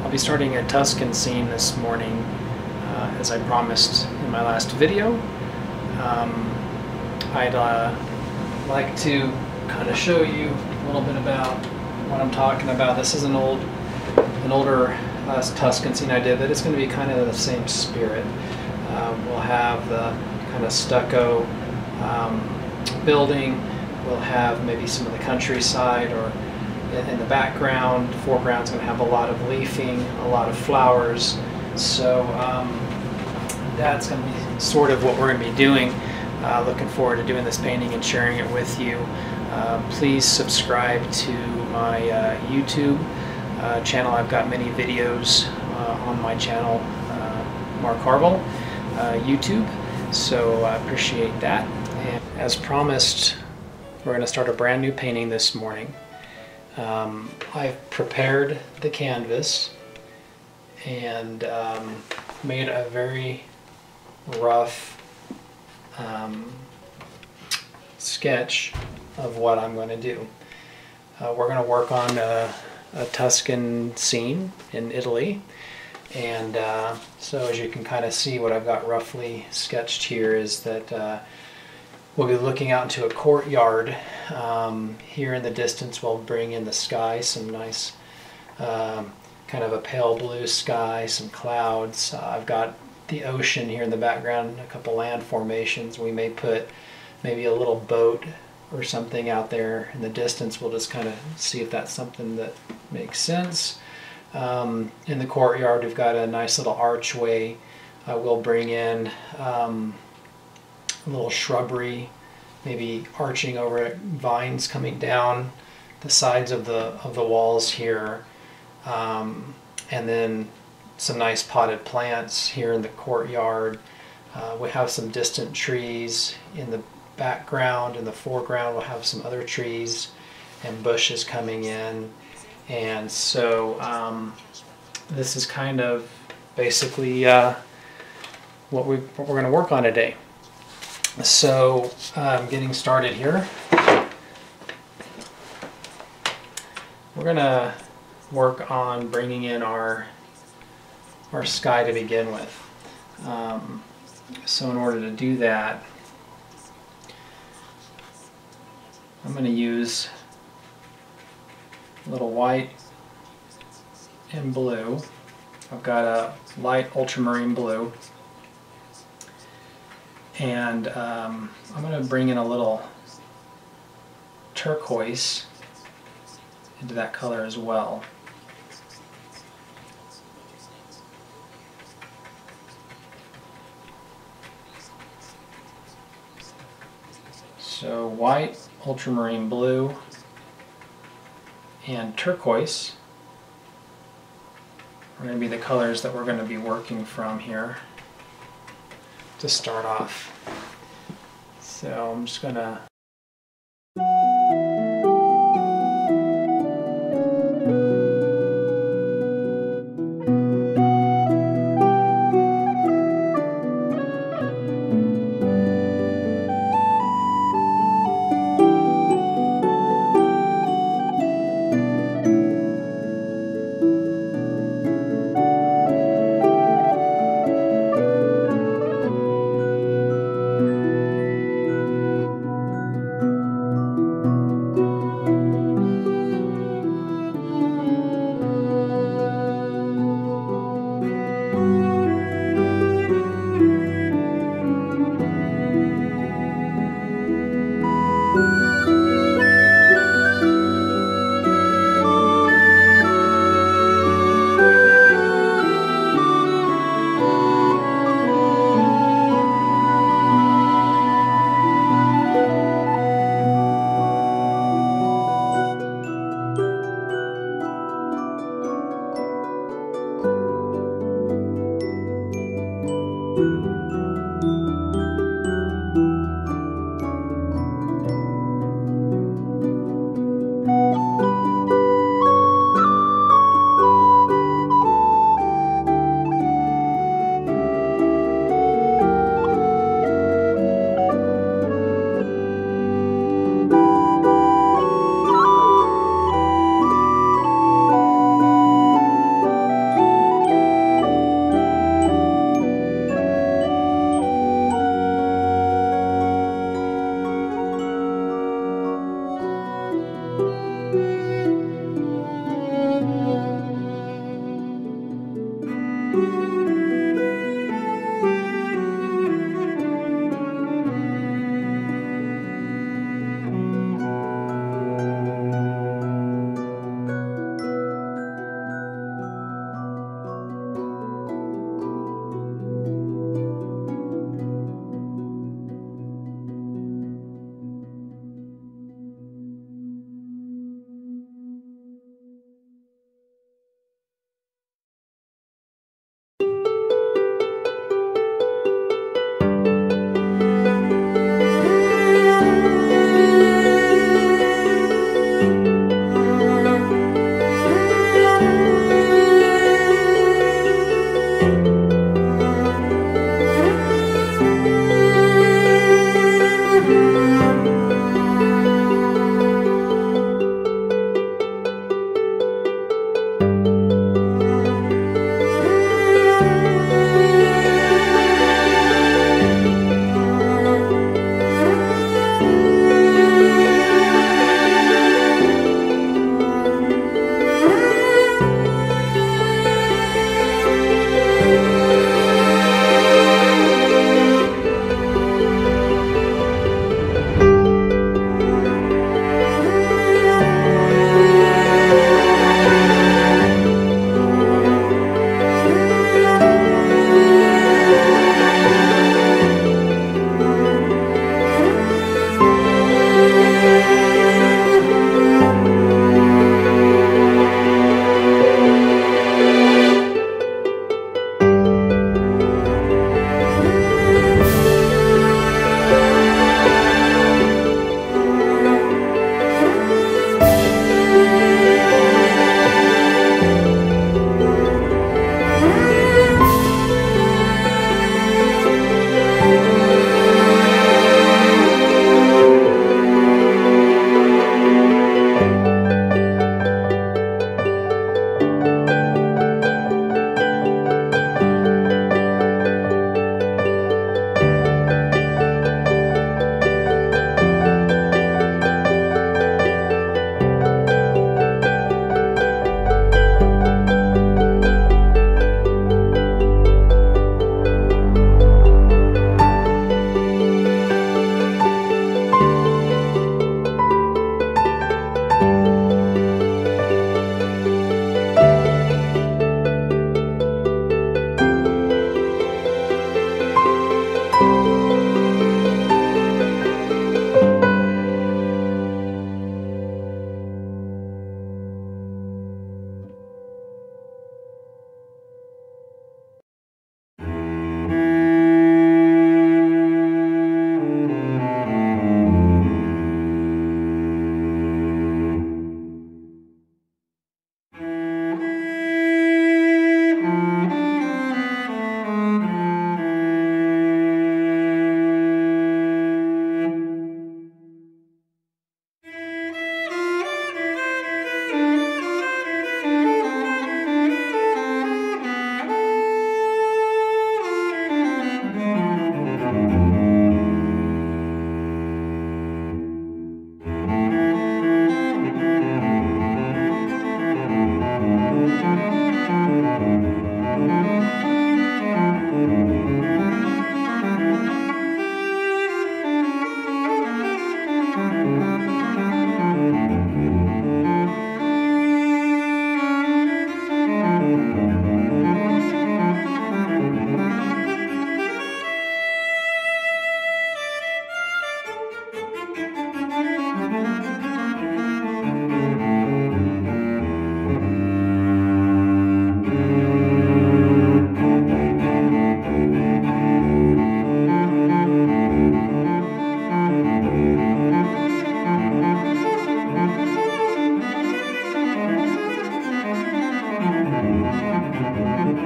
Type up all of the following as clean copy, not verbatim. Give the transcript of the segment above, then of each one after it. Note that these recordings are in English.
I'll be starting a Tuscan scene this morning, as I promised in my last video. I'd like to kind of show you a little bit about what I'm talking about. This is an older Tuscan scene I did, but it's going to be kind of the same spirit. We'll have the kind of stucco building. We'll have maybe some of the countryside, or in the background. The foreground's going to have a lot of leafing, a lot of flowers. So that's going to be sort of what we're going to be doing. Looking forward to doing this painting and sharing it with you. Please subscribe to my YouTube channel. I've got many videos on my channel, Mark Harville, YouTube, so I appreciate that. And as promised, we're going to start a brand new painting this morning. I've prepared the canvas and made a very rough sketch of what I'm going to do. We're going to work on a Tuscan scene in Italy, and so as you can kind of see, what I've got roughly sketched here is that we'll be looking out into a courtyard. Here in the distance we'll bring in the sky, some nice kind of a pale blue sky, some clouds. I've got the ocean here in the background, a couple land formations. We may put maybe a little boat or something out there in the distance. We'll just kind of see if that's something that makes sense. In the courtyard we've got a nice little archway. We'll bring in a little shrubbery, maybe arching over it, vines coming down the sides of the walls here, and then some nice potted plants here in the courtyard. We have some distant trees in the background. In the foreground we'll have some other trees and bushes coming in, and so this is kind of basically what we're going to work on today. So getting started here, we're going to work on bringing in our sky to begin with. So in order to do that, I'm going to use a little white and blue. I've got a light ultramarine blue, and I'm going to bring in a little turquoise into that color as well. So white, ultramarine blue, and turquoise are going to be the colors that we're going to be working from here to start off. So I'm just going to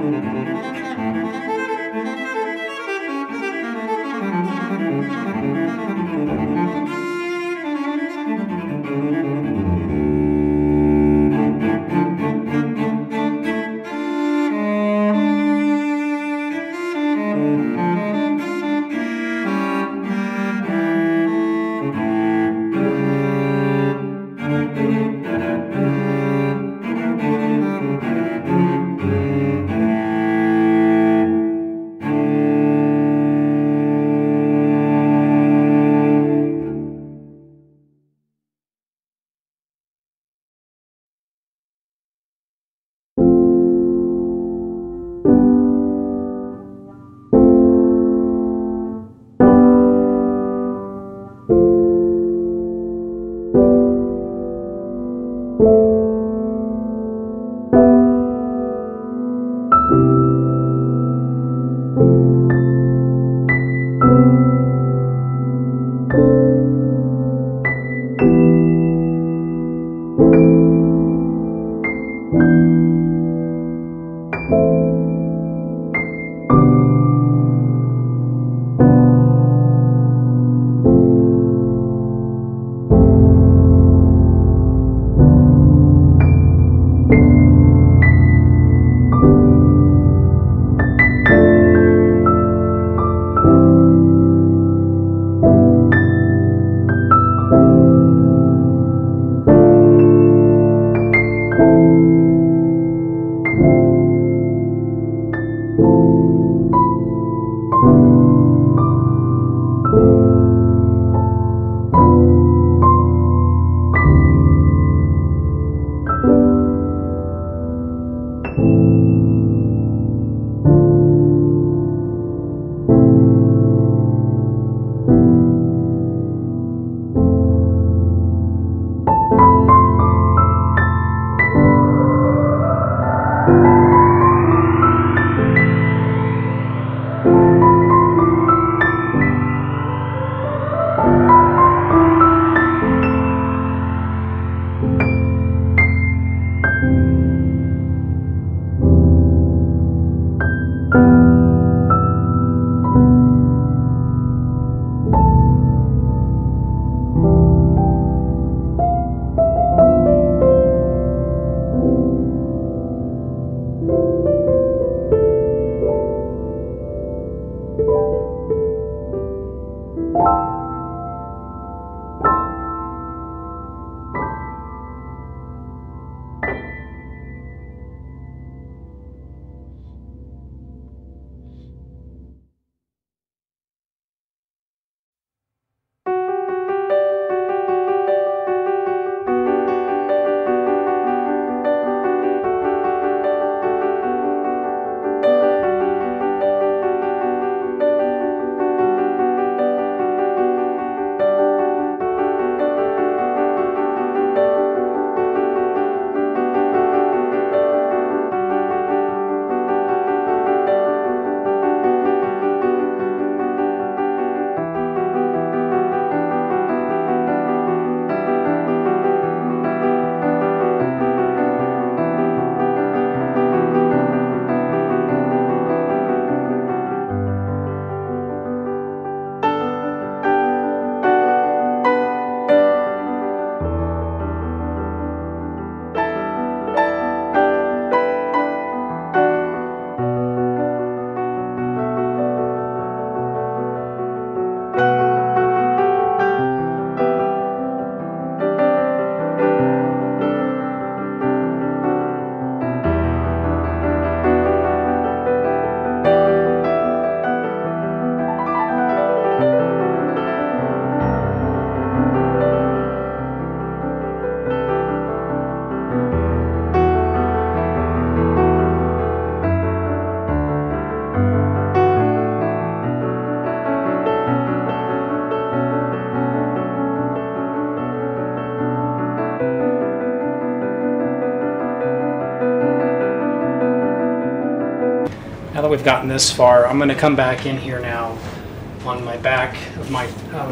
Now that we've gotten this far, I'm going to come back in here now on my back of my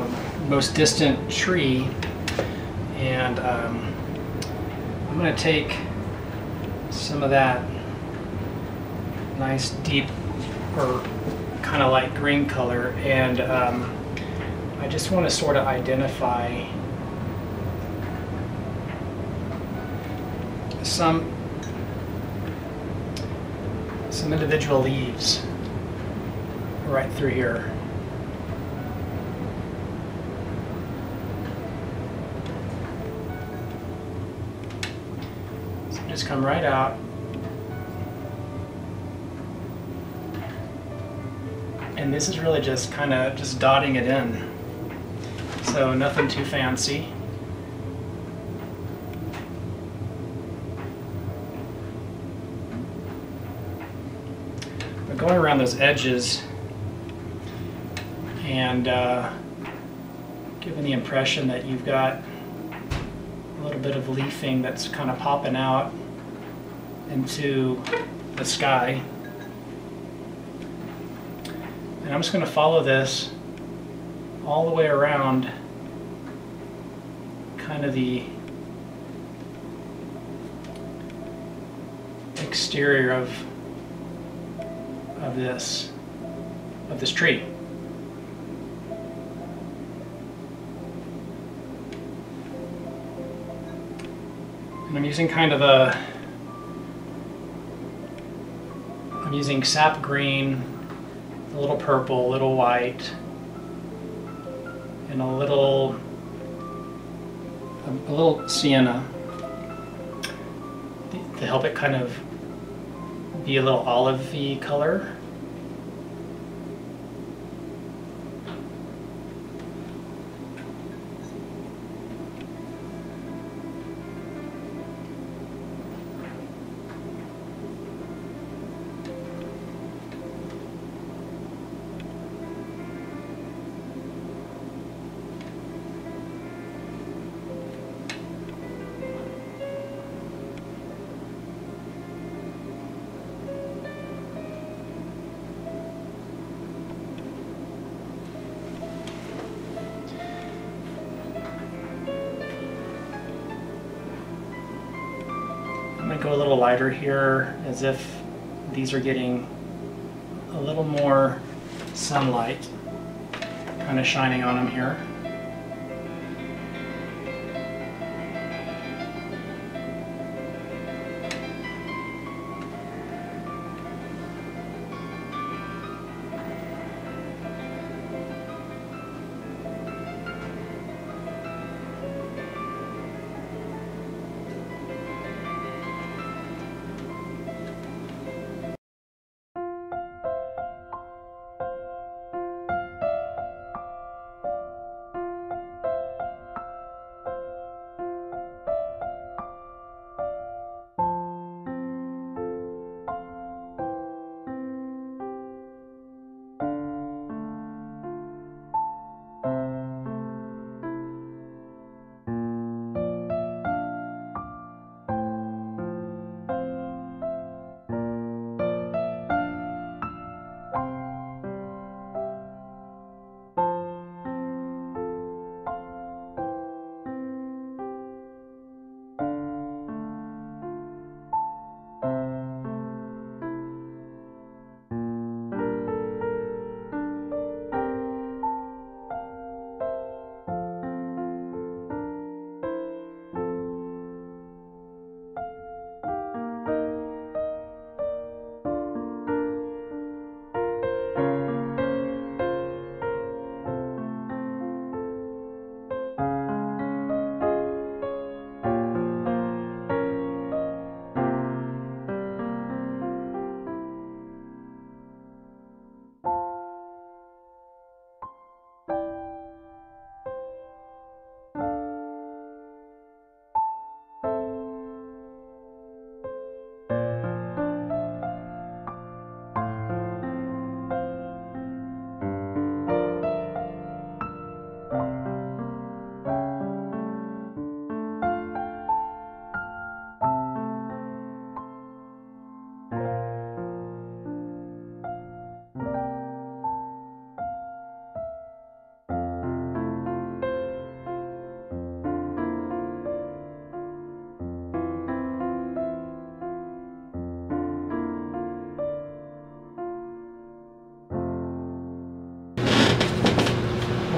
most distant tree, and I'm going to take some of that nice deep or kind of light green color, and I just want to sort of identify some individual leaves right through here. So just come right out. And this is really just kind of just dotting it in. So nothing too fancy. But going around those edges and giving the impression that you've got a little bit of leafing that's kind of popping out into the sky. And I'm just going to follow this all the way around kind of the exterior of this tree. And I'm using kind of I'm using sap green, a little purple, a little white, and a little sienna to help it kind of be a little olive-y color. I'm going to go a little lighter here, as if these are getting a little more sunlight kind of shining on them here.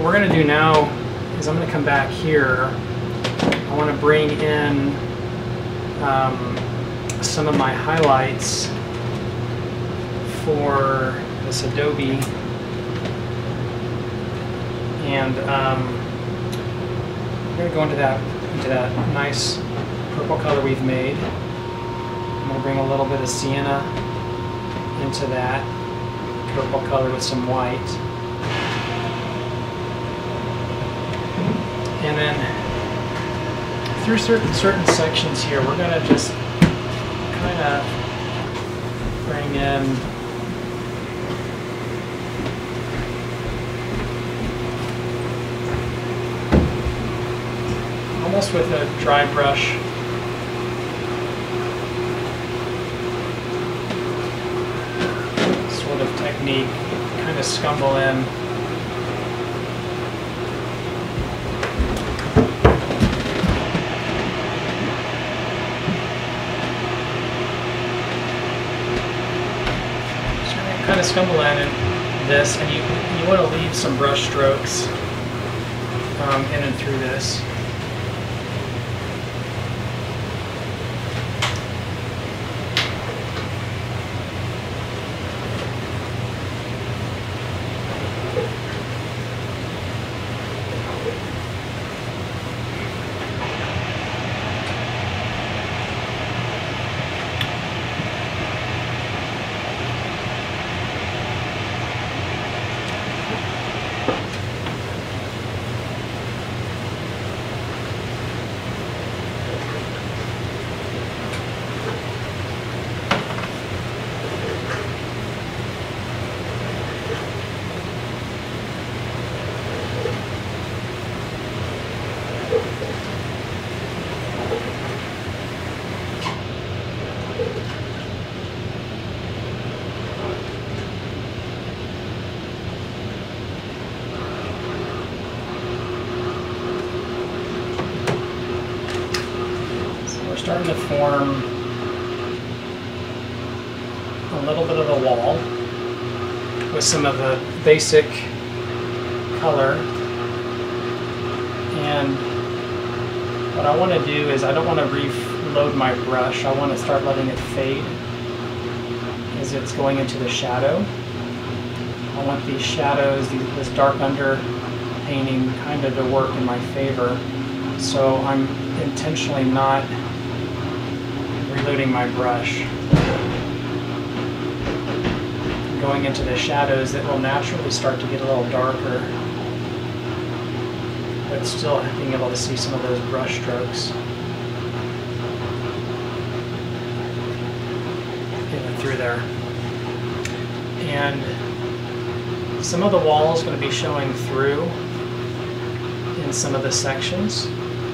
what we're going to do now is I'm going to come back here. I want to bring in some of my highlights for this Adobe, and I'm going to go into that nice purple color we've made. I'm going to bring a little bit of sienna into that purple color with some white. And then through certain sections here, we're going to just kind of bring in almost with a dry brush sort of technique, kind of scumble in this, and you want to leave some brush strokes in and through this. Starting to form a little bit of the wall with some of the basic color. And what I want to do is, I don't want to reload my brush. I want to start letting it fade as it's going into the shadow. I want these shadows, this dark underpainting kind of to work in my favor. So I'm intentionally not reloading my brush, going into the shadows that will naturally start to get a little darker, but still being able to see some of those brush strokes in and through there. And some of the wall is going to be showing through in some of the sections.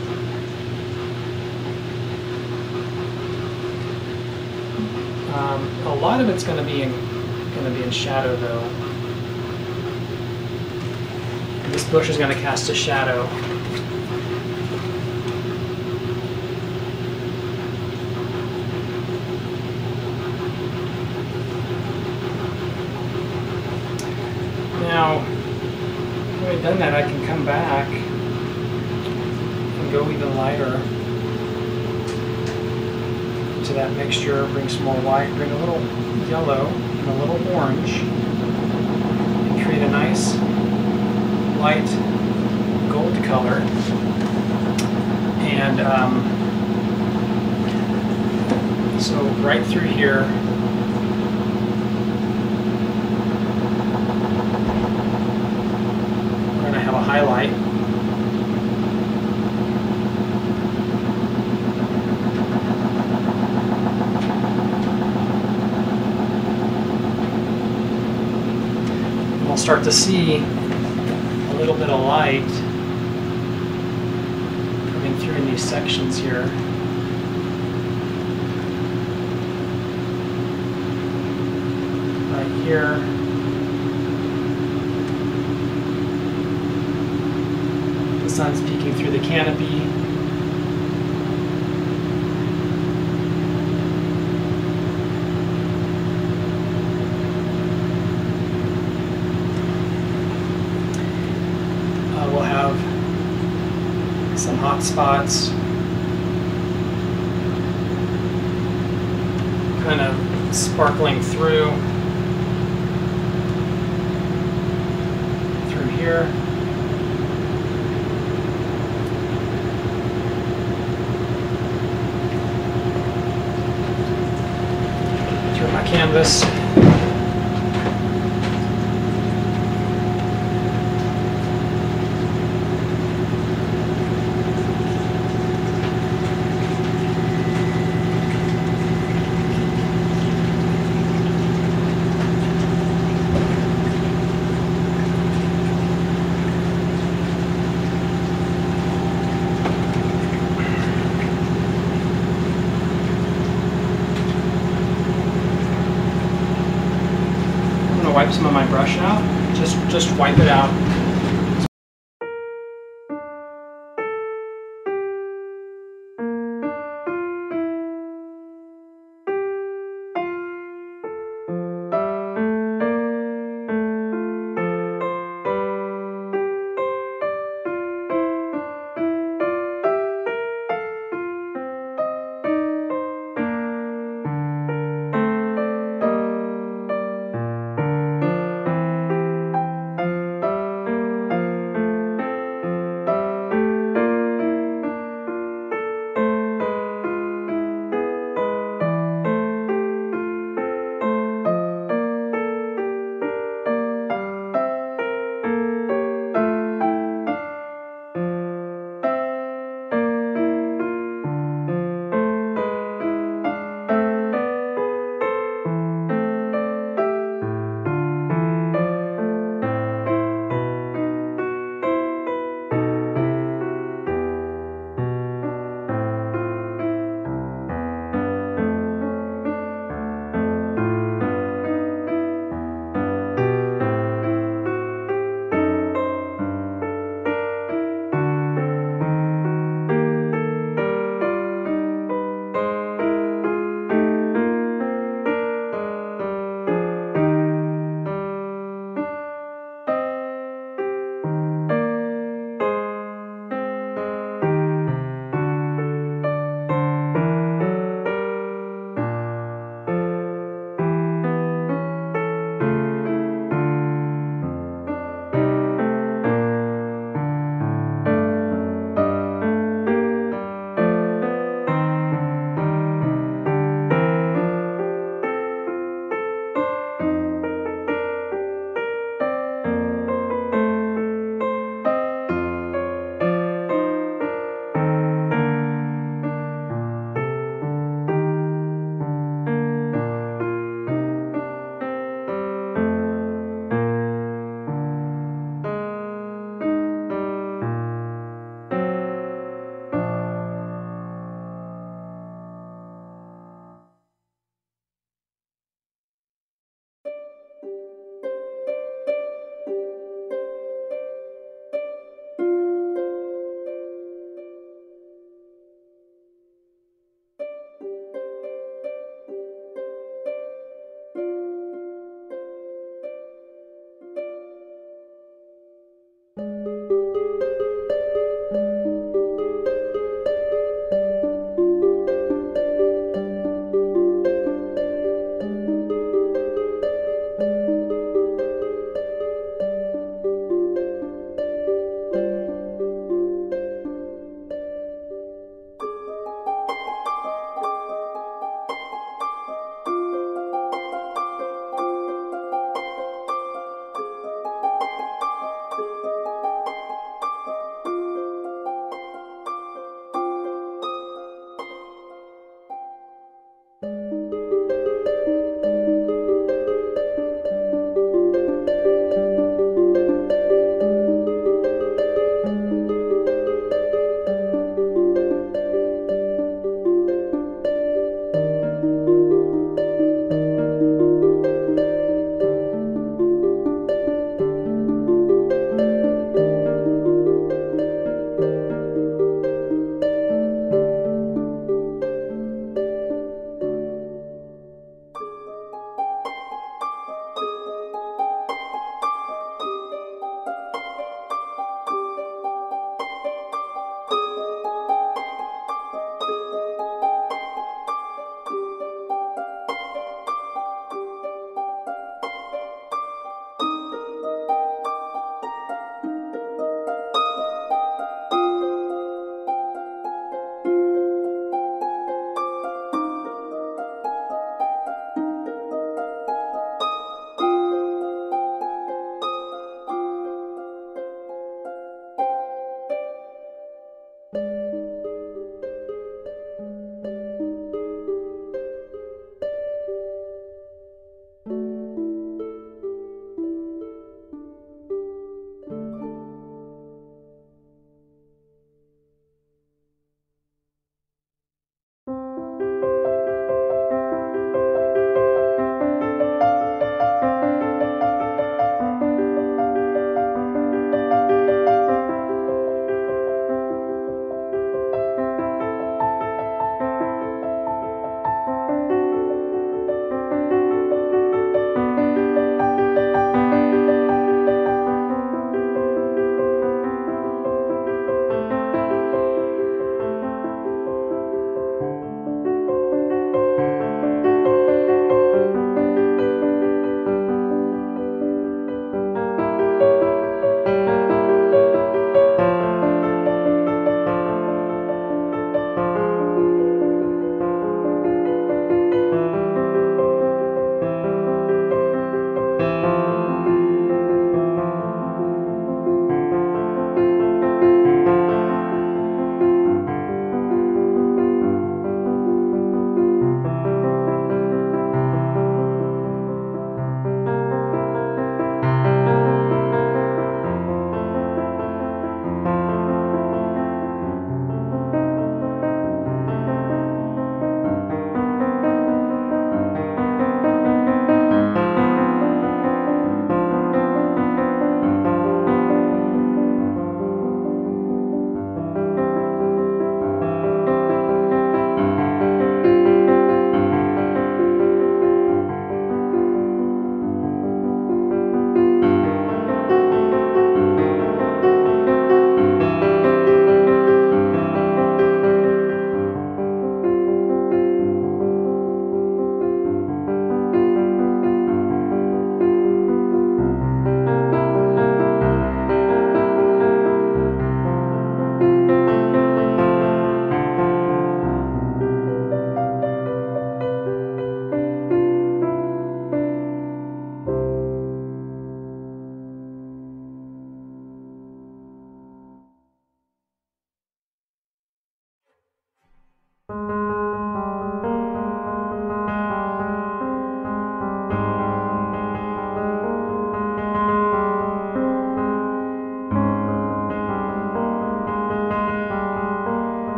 A lot of it's going to be in shadow, though. This bush is going to cast a shadow. Now, when I've done that, I can come back and go even lighter to that mixture, bring some more white, bring a little yellow and a little orange, and create a nice light gold color. And so right through here, we're going to have a highlight. Start to see a little bit of light coming through in these sections here. Right here. The sun's peeking through the canopy. some hot spots. Kind of sparkling through here. Through my canvas. Wipe some of my brush out. Just wipe it out.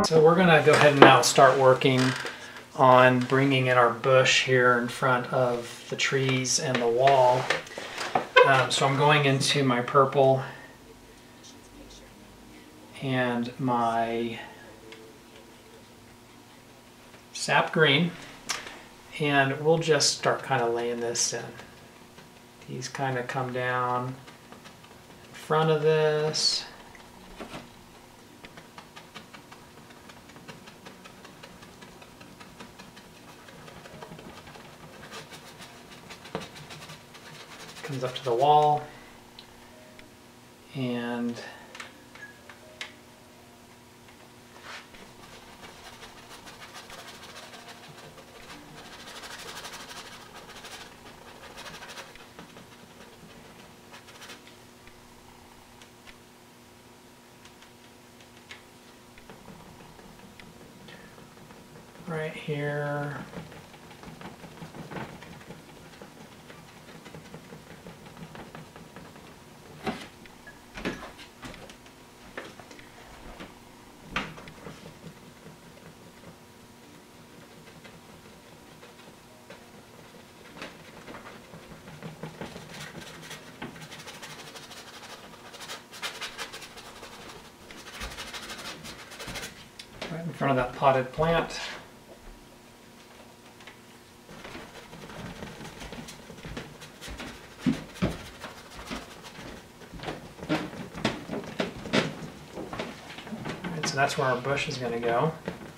So we're gonna go ahead and now start working on bringing in our bush here in front of the trees and the wall. So I'm going into my purple and my sap green, and we'll just start kind of laying this in. These kind of come down in front of this. Comes up to the wall, and right here. Right in front of that potted plant. Alright, so that's where our bush is going to go.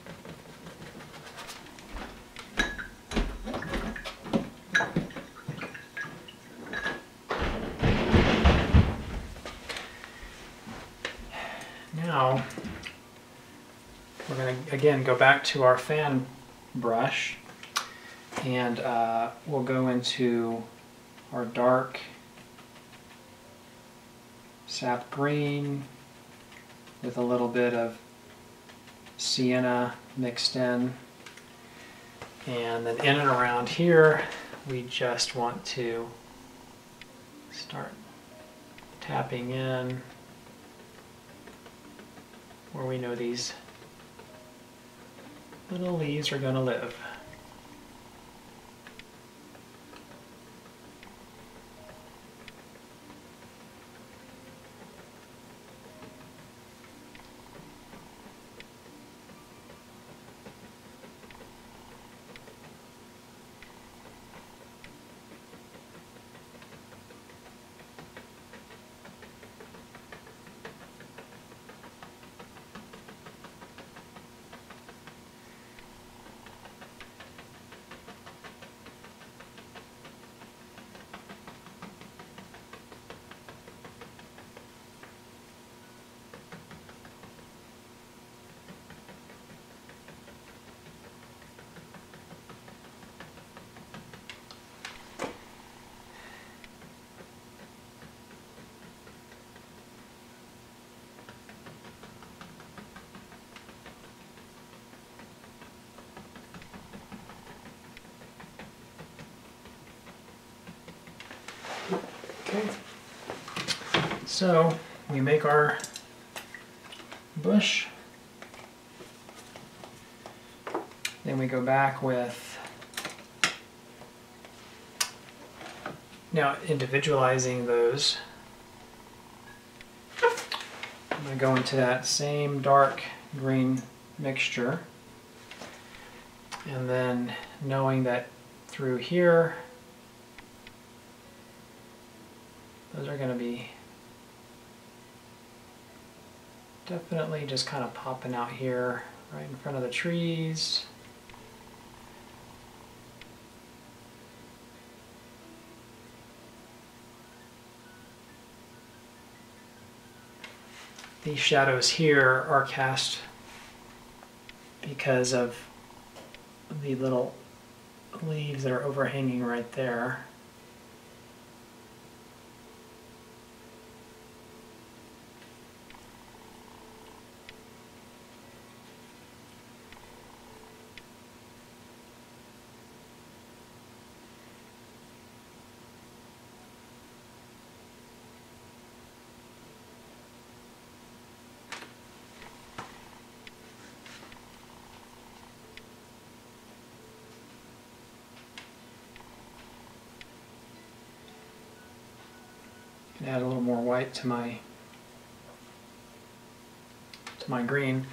Now, we're going to again go back to our fan brush, and we'll go into our dark sap green with a little bit of sienna mixed in, and then in and around here we just want to start tapping in where we know these little leaves are going to live. Okay, so we make our bush, then we go back with, now individualizing those, I'm going to go into that same dark green mixture, and then knowing that through here those are going to be definitely just kind of popping out here right in front of the trees. These shadows here are cast because of the little leaves that are overhanging right there. add a little more white to my green.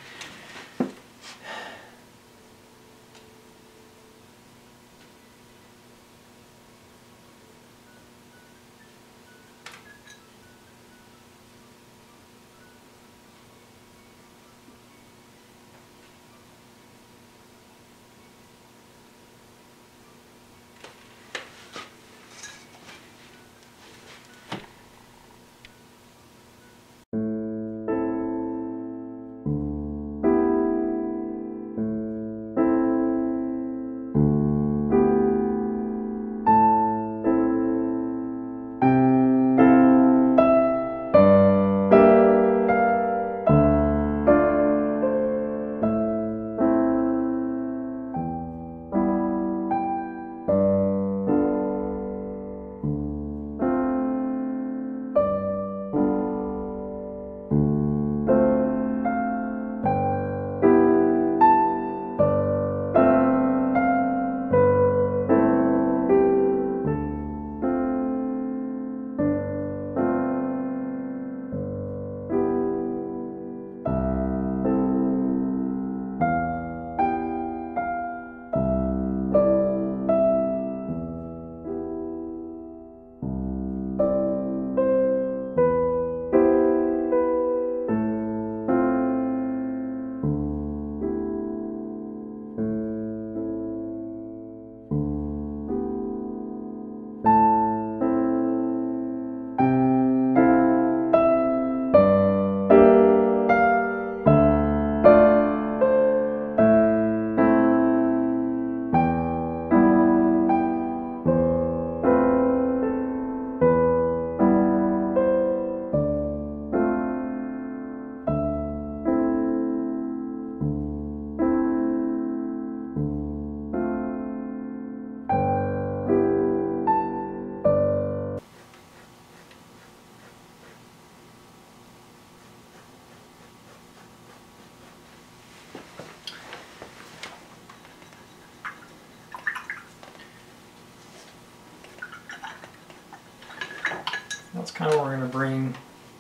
That's kind of where we're going to bring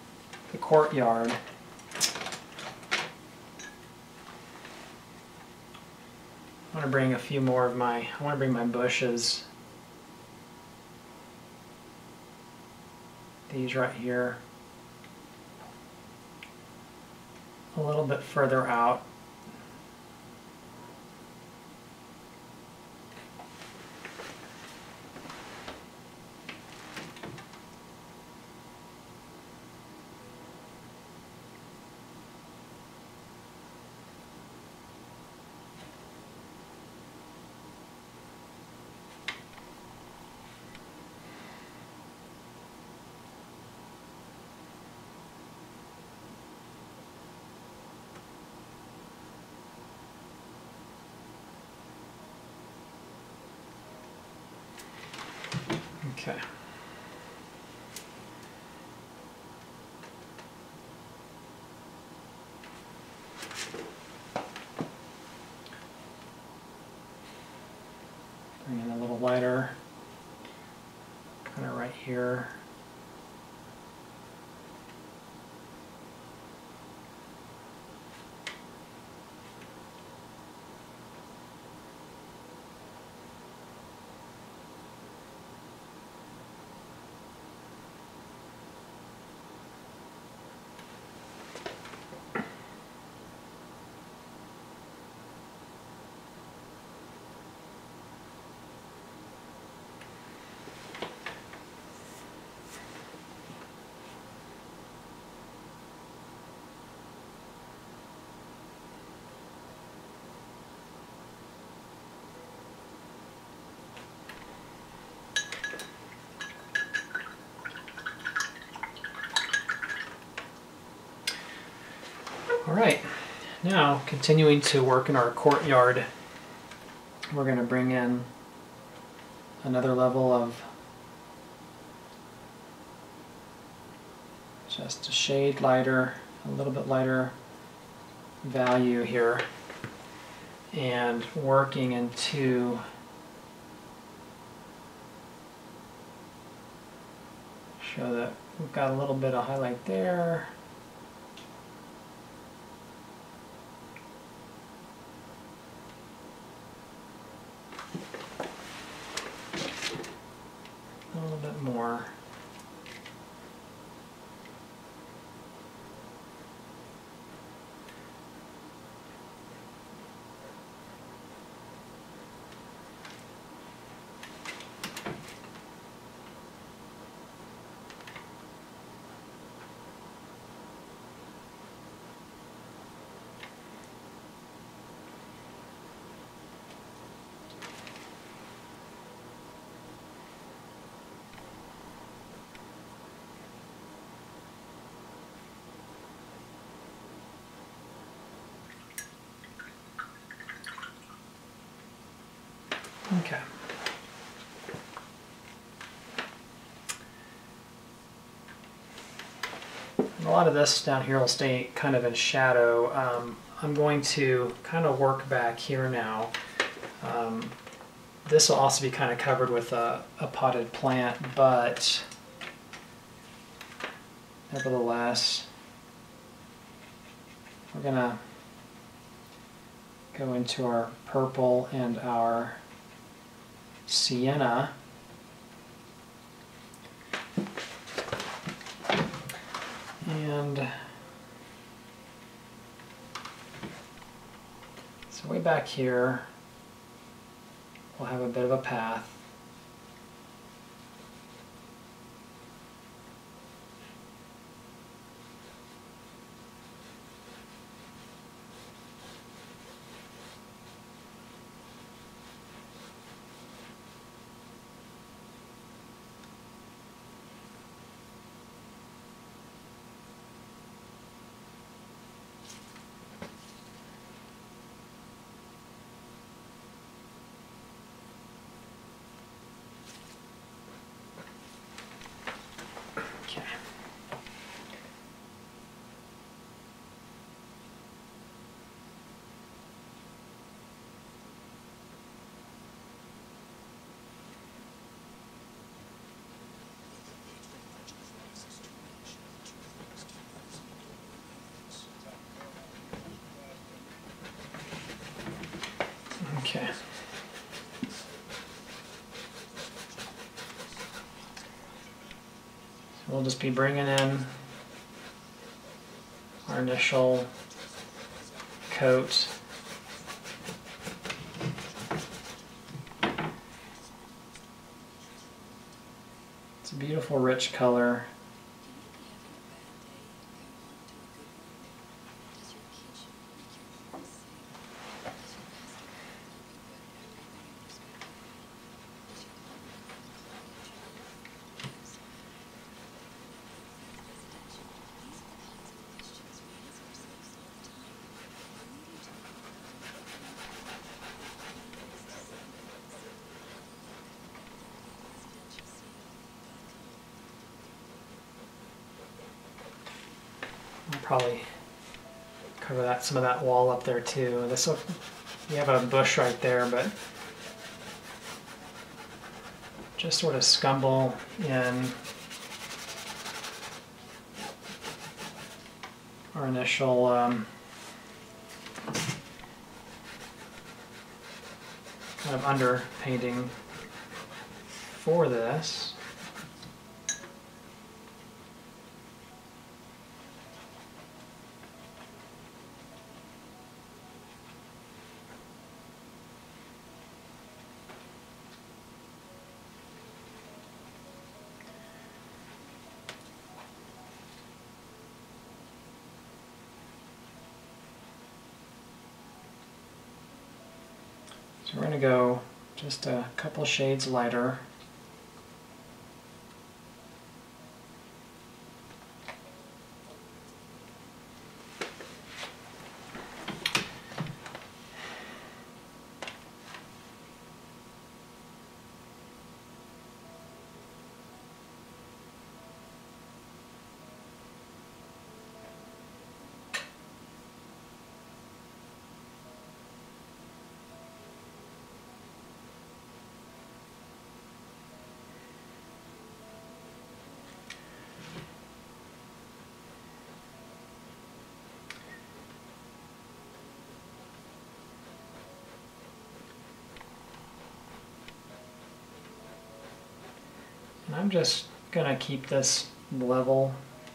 the courtyard. I want to bring a few more of my, I want to bring my bushes, these right here, a little bit further out. Okay. Bring in a little lighter, kind of right here. All right, now continuing to work in our courtyard, we're going to bring in another level of just a shade lighter, a little bit lighter value here, and working into show that we've got a little bit of highlight there. A little bit more. Okay. And a lot of this down here will stay kind of in shadow. I'm going to kind of work back here now. This will also be kind of covered with a potted plant, but nevertheless, we're going to go into our purple and our sienna. And so way back here, we'll have a bit of a path. Okay. Okay. So we'll just be bringing in our initial coat. It's a beautiful, rich color. I'll probably cover that some of that wall up there too. This will, you have a bush right there, but just sort of scumble in our initial kind of underpainting for this. So we're going to go just a couple shades lighter. I'm just gonna keep this level.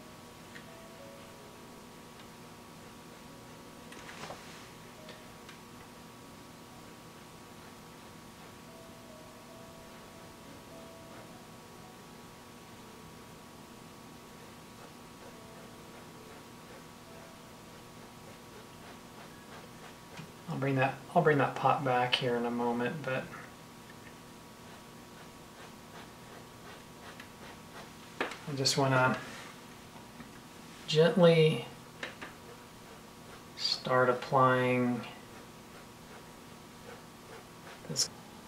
I'll bring that pot back here in a moment, but I just want to gently start applying this.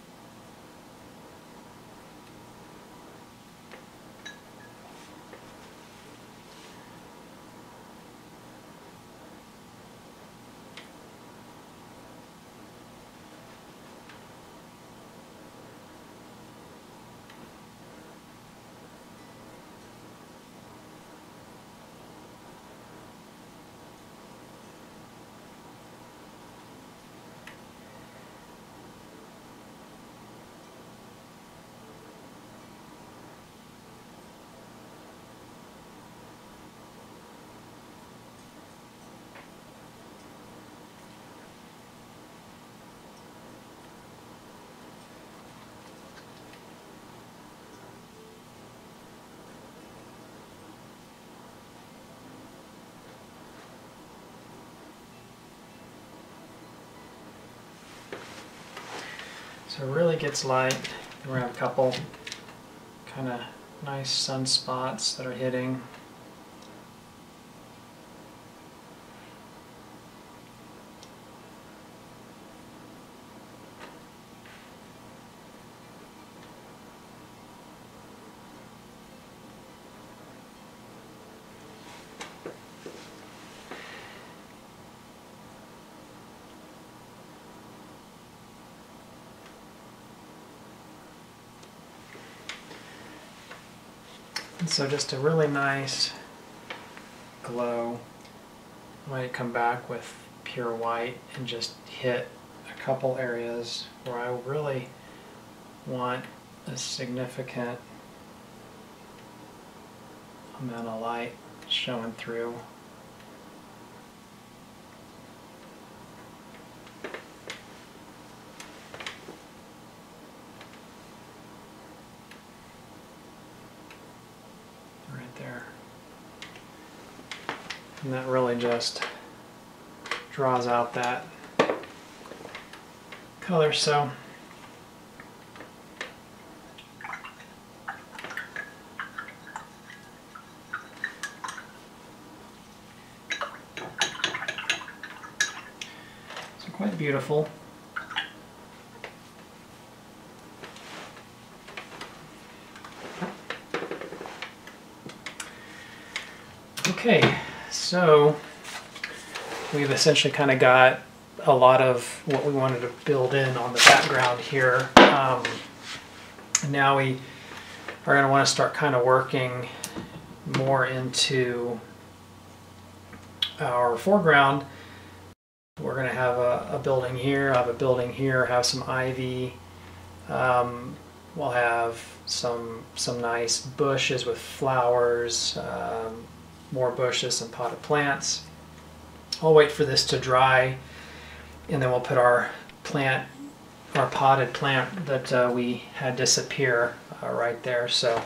So it really gets light. We're gonna have a couple kind of nice sunspots that are hitting. And so just a really nice glow. I might come back with pure white and just hit a couple areas where I really want a significant amount of light showing through. Right there. And that really just draws out that color. So quite beautiful. Okay, so we've essentially kind of got a lot of what we wanted to build in on the background here. Now we are going to want to start kind of working more into our foreground. We're going to have a building here, have a building here, have some ivy. We'll have some nice bushes with flowers, more bushes, some potted plants. I'll wait for this to dry, and then we'll put our potted plant that we had disappear right there. So.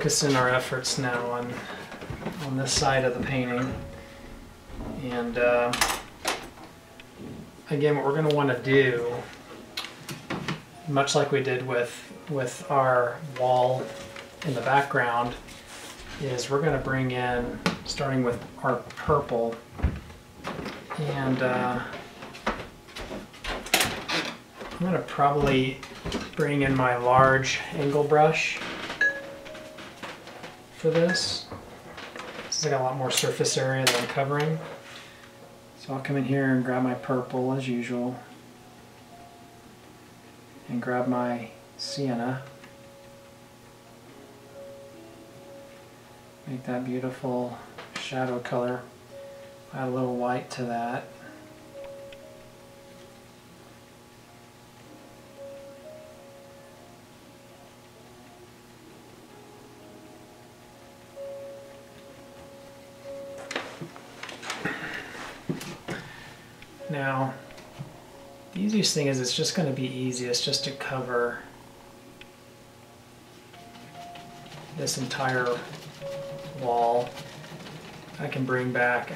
focusing our efforts now on this side of the painting. And again, what we're going to want to do, much like we did with our wall in the background, is we're going to bring in, starting with our purple, and I'm going to probably bring in my large angle brush for this, since I got a lot more surface area that I'm covering. So I'll come in here and grab my purple as usual, and grab my sienna. Make that beautiful shadow color. Add a little white to that. Now, the easiest thing is, it's just going to be easiest just to cover this entire wall. I can bring back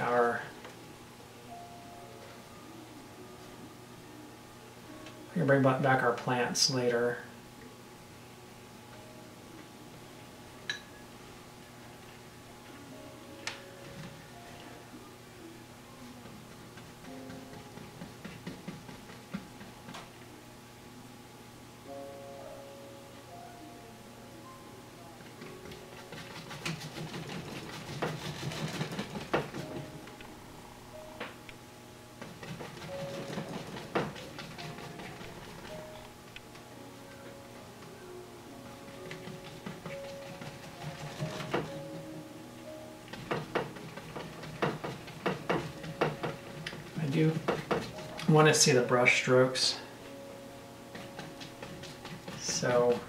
our plants later. I do want to see the brush strokes, so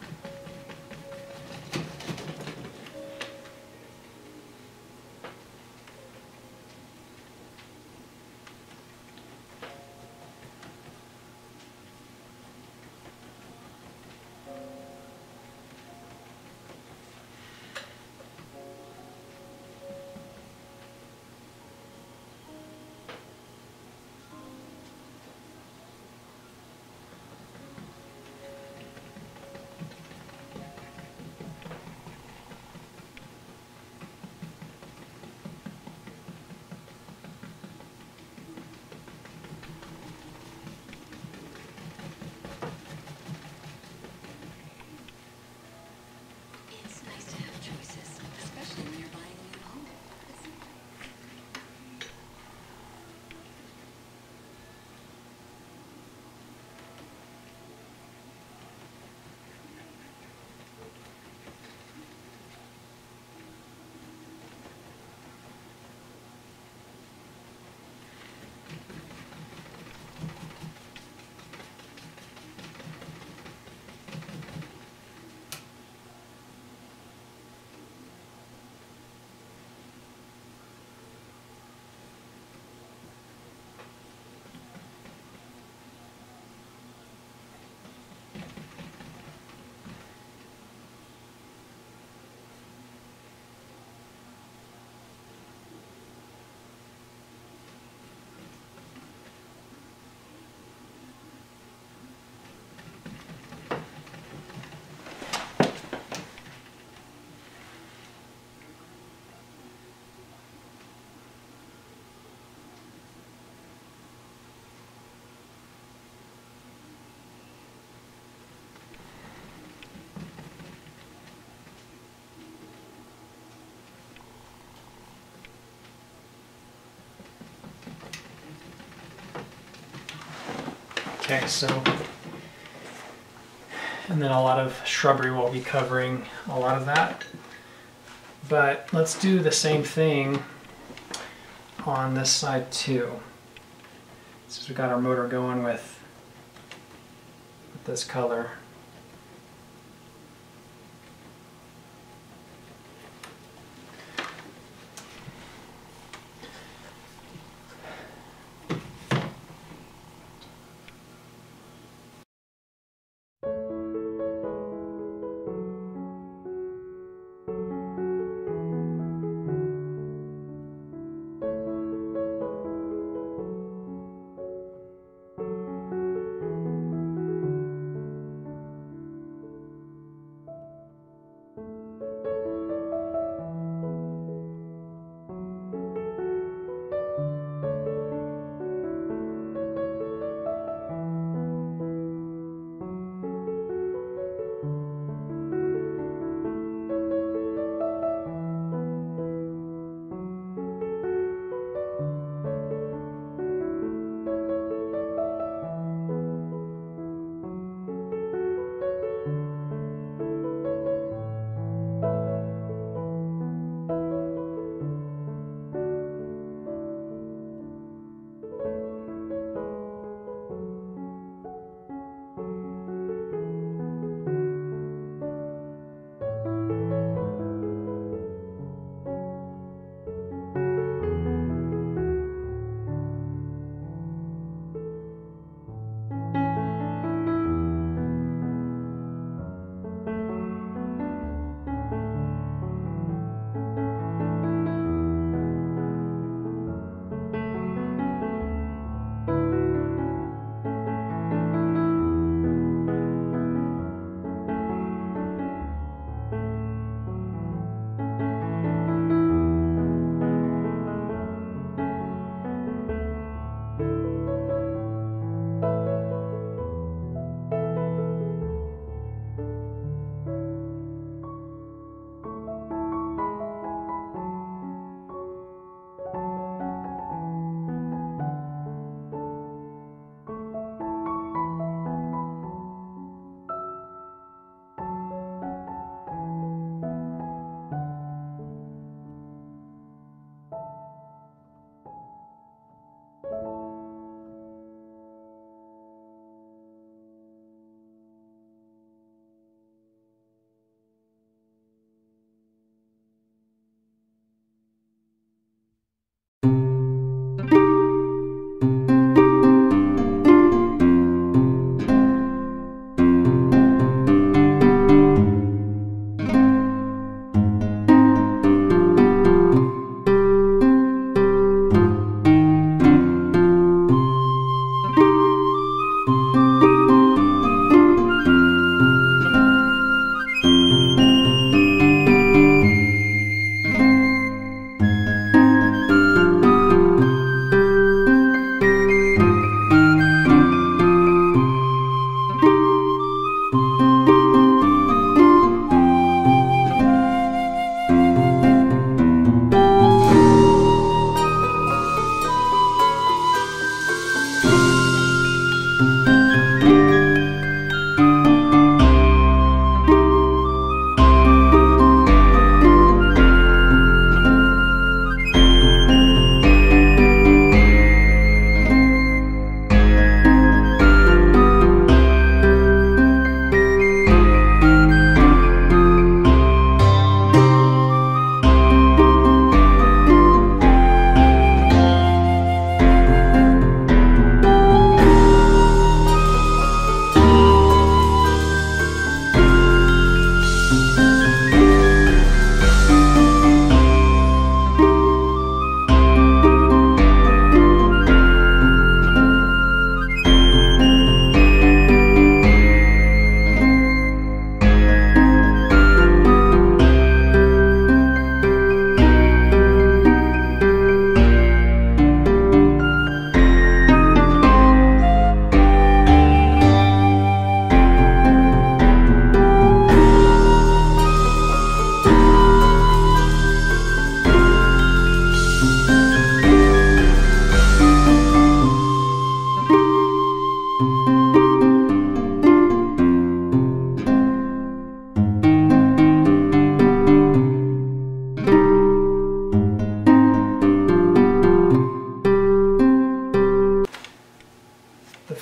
okay, so, and then a lot of shrubbery will be covering a lot of that. But let's do the same thing on this side too. Since we got our motor going with this color.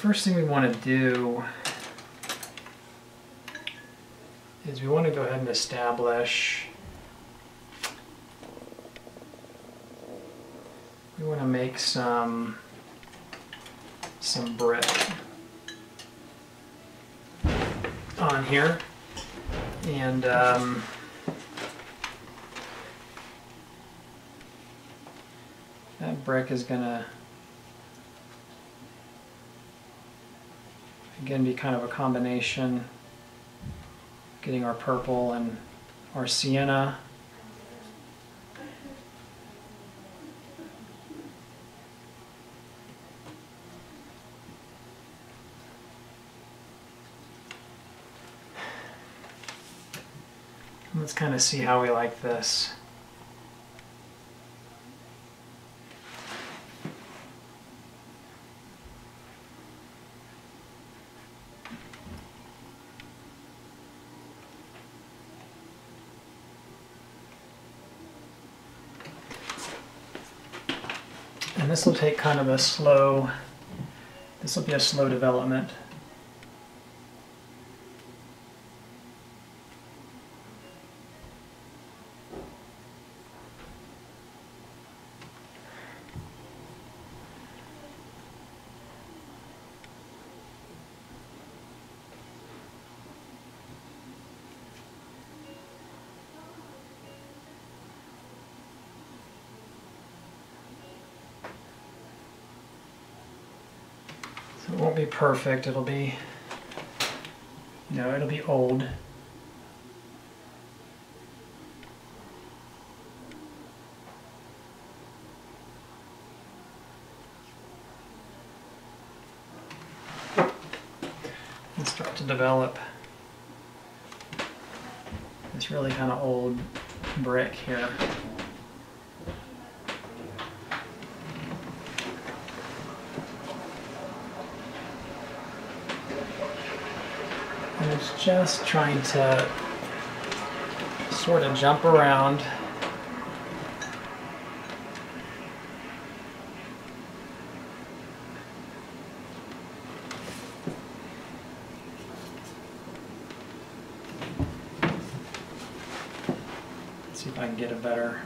first thing we want to do is we want to go ahead and establish, we want to make some brick on here, and that brick is going to again be kind of a combination, getting our purple and our sienna. Let's kind of see how we like this. And this will take kind of a slow, this will be a slow development. So it won't be perfect, it'll be, it'll be old. And start to develop this really kind of old brick here. And it's just trying to sort of jump around. Let's see if I can get a better.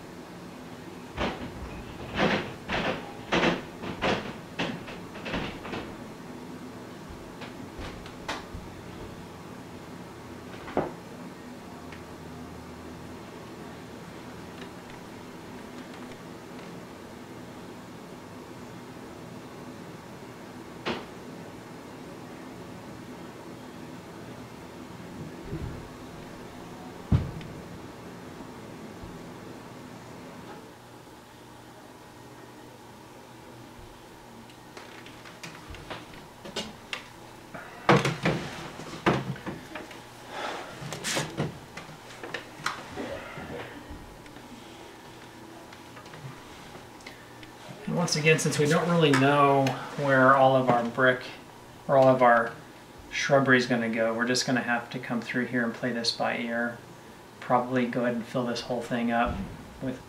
Once again, since we don't really know where all of our brick or all of our shrubbery is going to go, we're just going to have to come through here and play this by ear. Probably go ahead and fill this whole thing up with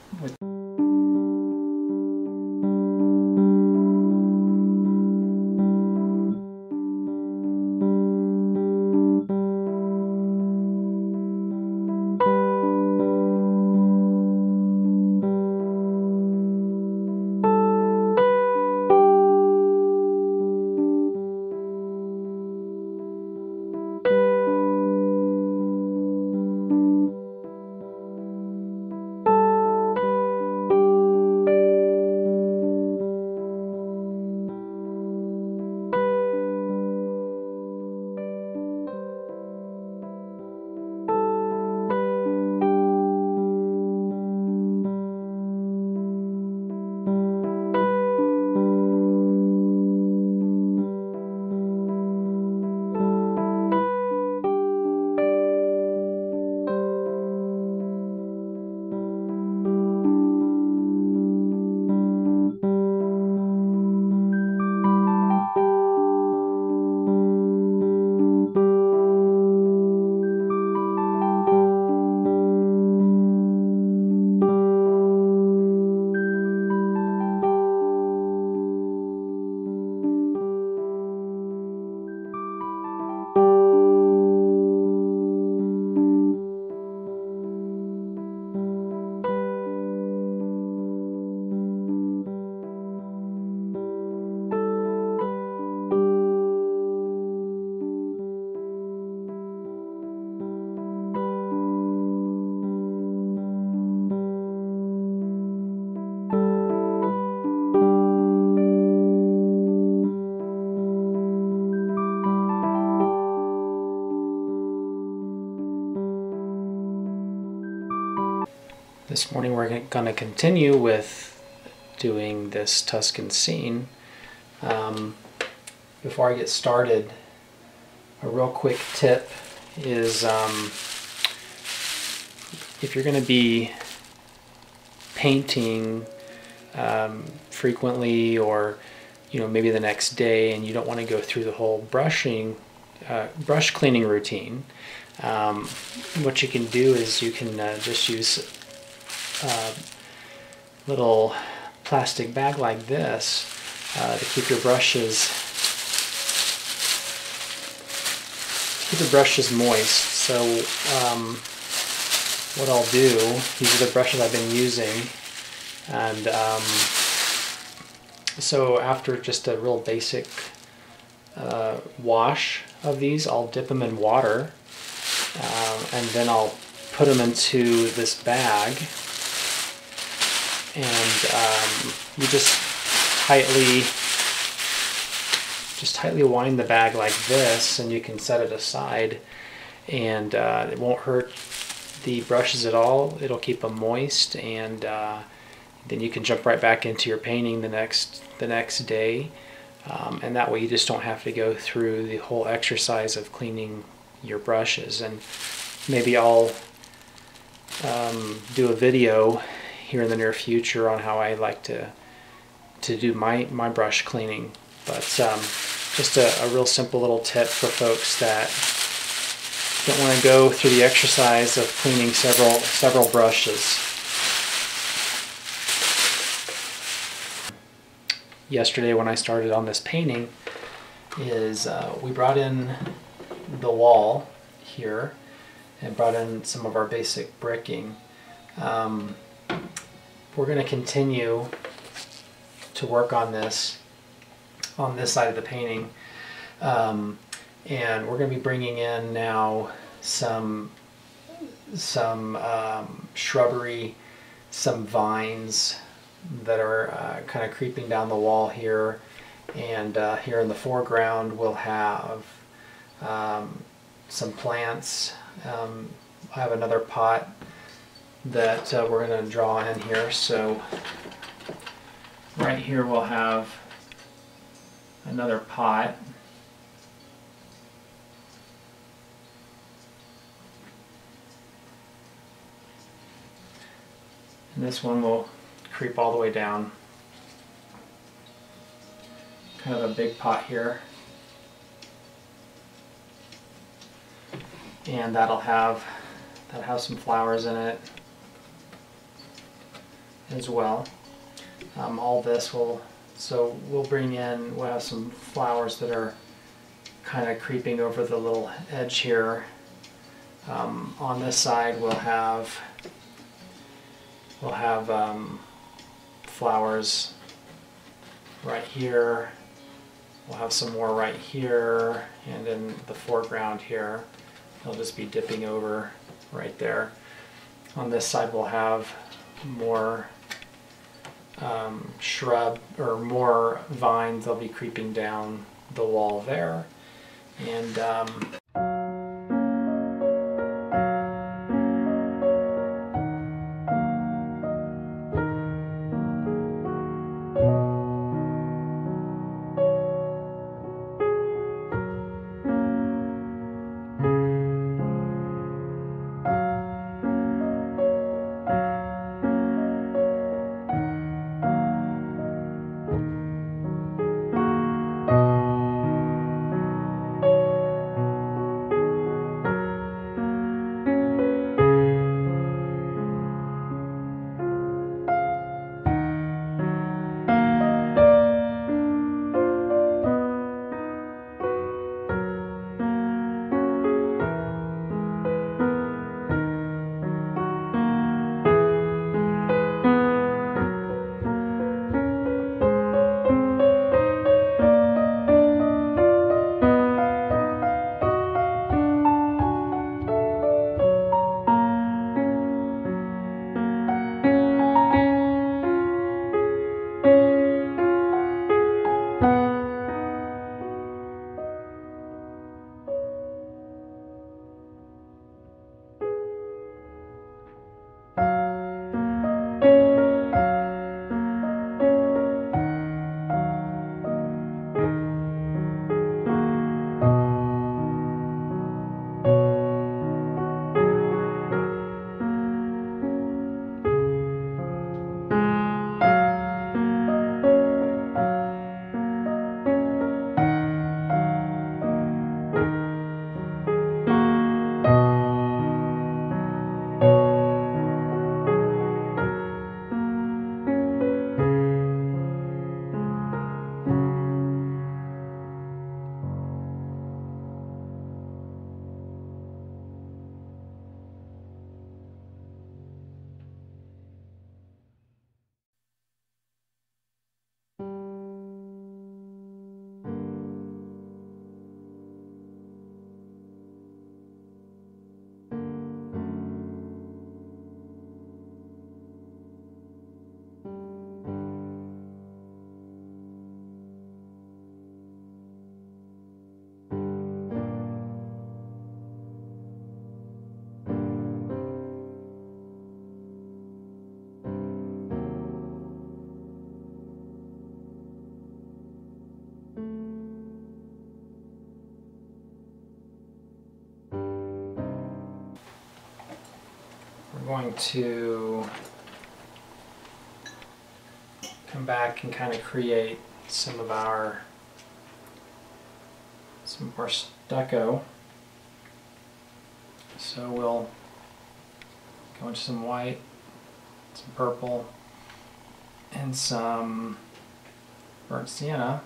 This morning we're going to continue with doing this Tuscan scene. Before I get started, a real quick tip is if you're going to be painting frequently, or maybe the next day, and you don't want to go through the whole brush cleaning routine, what you can do is you can just use a little plastic bag like this to keep your brushes moist. So what I'll do, these are the brushes I've been using, and so after just a real basic wash of these, I'll dip them in water, and then I'll put them into this bag, and you just tightly wind the bag like this, and you can set it aside, and it won't hurt the brushes at all. It'll keep them moist, and then you can jump right back into your painting the next day, and that way you just don't have to go through the whole exercise of cleaning your brushes. And maybe I'll do a video here in the near future on how I like to do my brush cleaning. But just a real simple little tip for folks that don't want to go through the exercise of cleaning several brushes. Yesterday when I started on this painting is we brought in the wall here and brought in some of our basic bricking. We're going to continue to work on this side of the painting, and we're going to be bringing in now some shrubbery, some vines that are kind of creeping down the wall here, and here in the foreground we'll have some plants. I have another pot that we're going to draw in here, so right here we'll have another pot. And this one will creep all the way down. Kind of a big pot here. And that'll have some flowers in it as well. All this we'll have some flowers that are kind of creeping over the little edge here. On this side we'll have flowers right here. We'll have some more right here, and in the foreground here they'll just be dipping over right there. On this side we'll have more shrub or more vines. They'll be creeping down the wall there, and going to come back and kind of create some more stucco. So we'll go into some white, some purple, and some burnt sienna.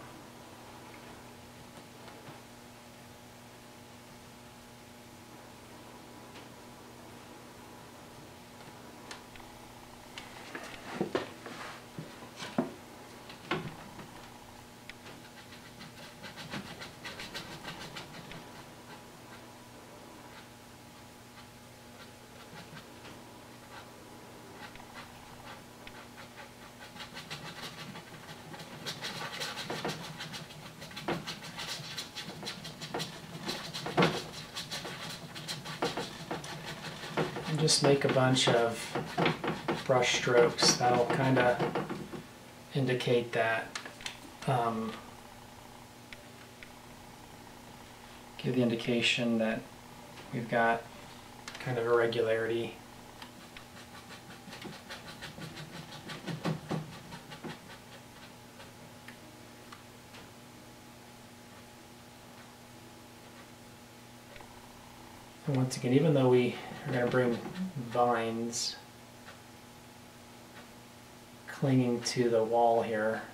And just make a bunch of brush strokes. That'll kind of indicate that, give the indication that we've got kind of irregularity. And once again, even though we are going to bring vines clinging to the wall here,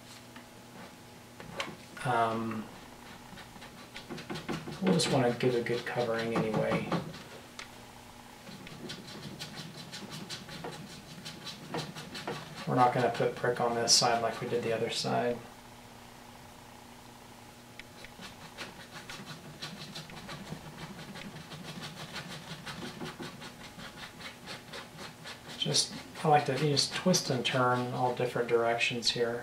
we'll just want to give a good covering anyway. We're not going to put brick on this side like we did the other side. I like to just twist and turn all different directions here.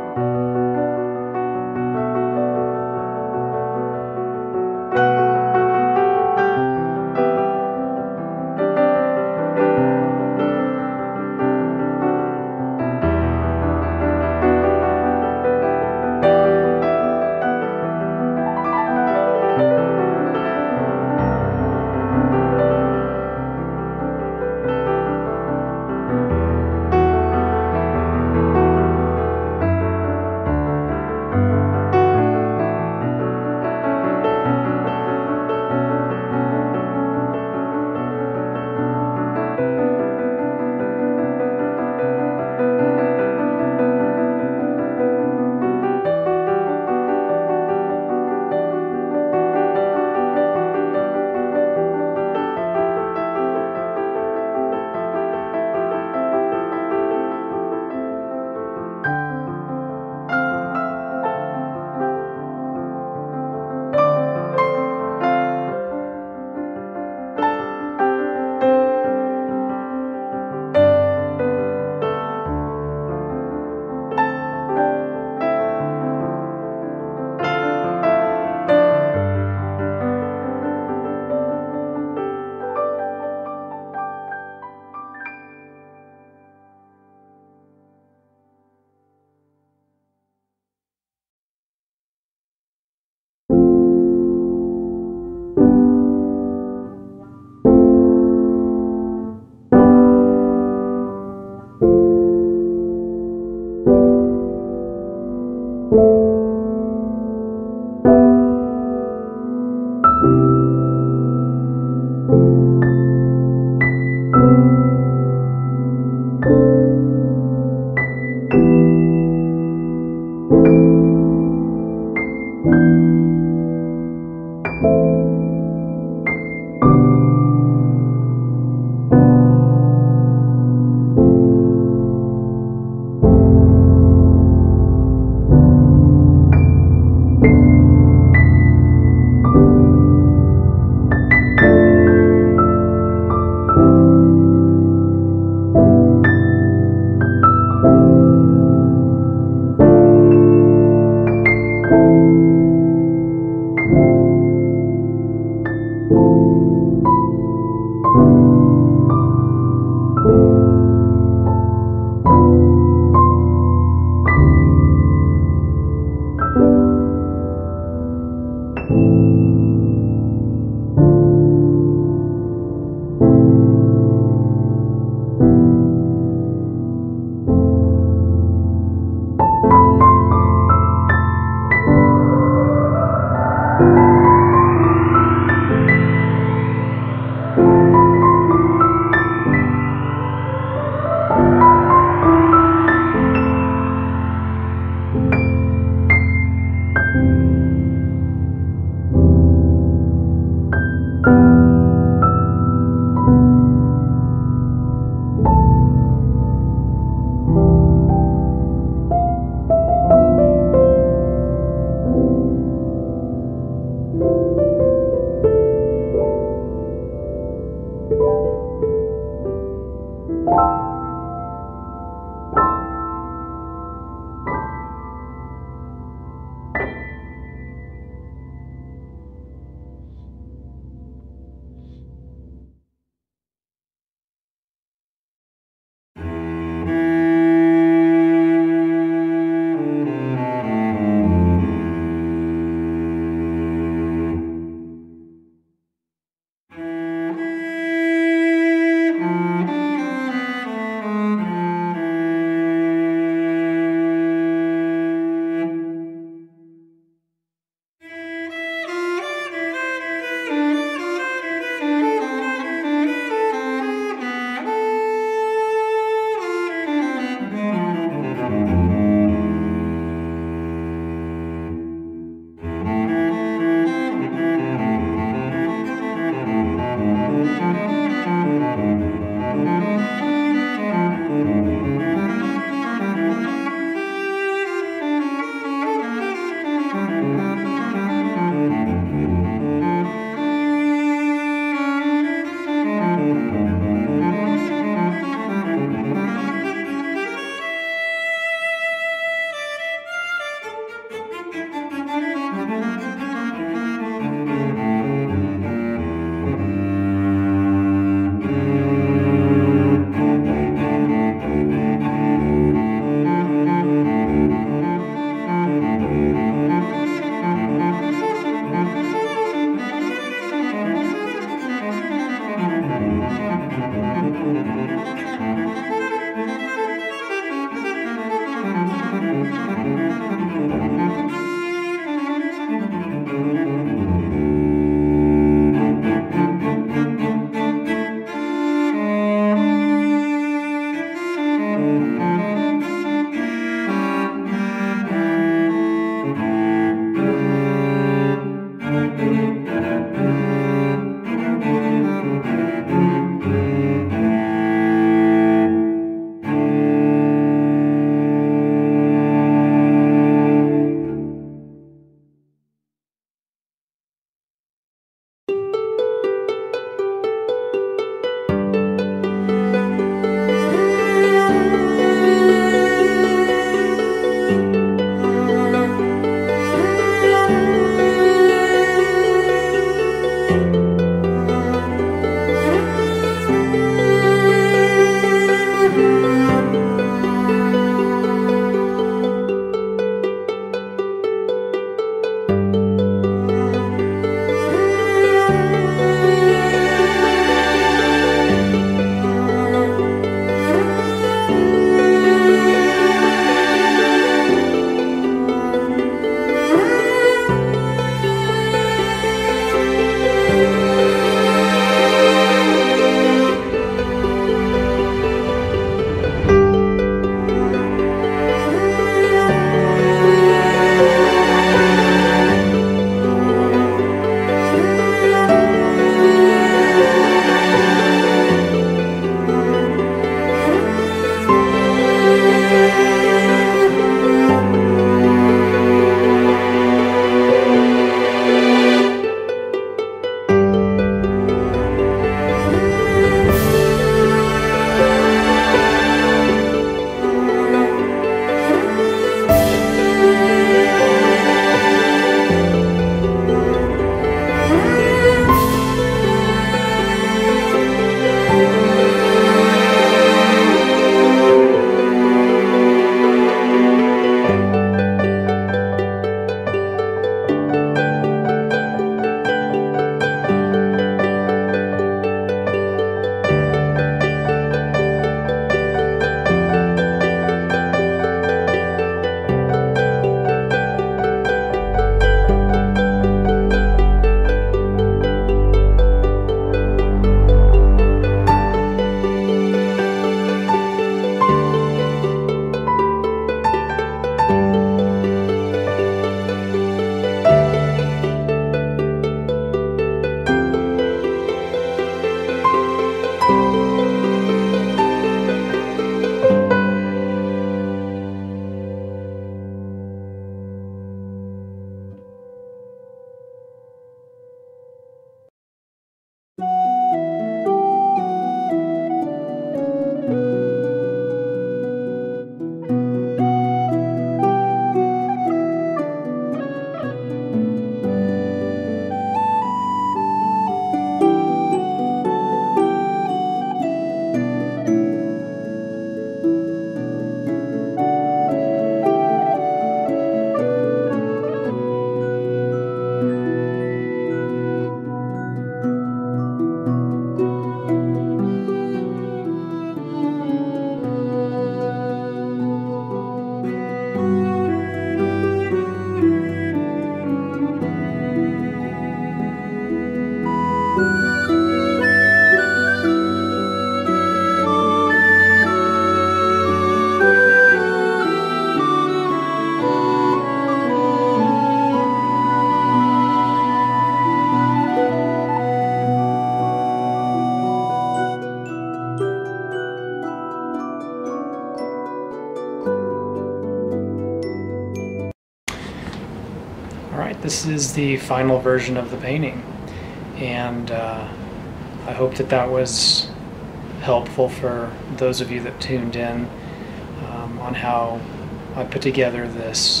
Alright, this is the final version of the painting, and I hope that that was helpful for those of you that tuned in on how I put together this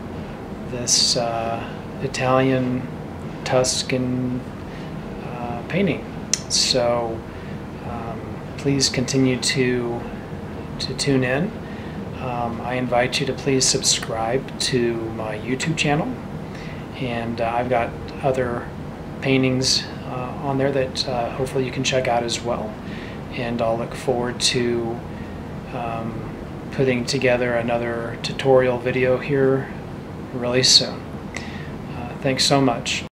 Italian Tuscan painting. So please continue to tune in. I invite you to please subscribe to my YouTube channel, and I've got other paintings on there that hopefully you can check out as well, and I'll look forward to putting together another tutorial video here really soon. Thanks so much.